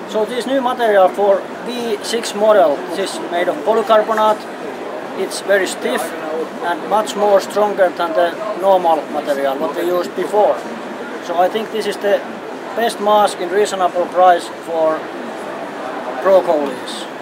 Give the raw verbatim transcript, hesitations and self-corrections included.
So this new material for V six model, this is made of polycarbonate. It's very stiff and much more stronger than the normal material what we used before. So I think this is the best mask in reasonable price for pro goalies.